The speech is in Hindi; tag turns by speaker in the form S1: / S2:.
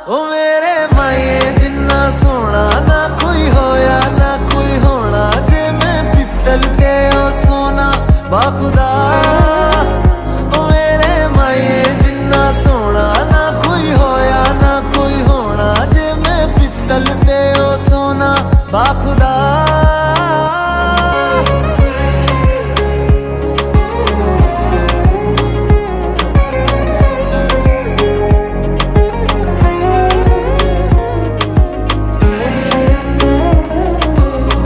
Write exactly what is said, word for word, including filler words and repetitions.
S1: ओ मेरे माए जिन्ना सोना ना कोई होया ना कोई होना, जे मैं पित्तल ते ओ सोना बाखुदा। ओ मेरे माए जिन्ना सोना ना कोई होया ना कोई होना, जे मैं पित्तल ते ओ सोना बाखुदा।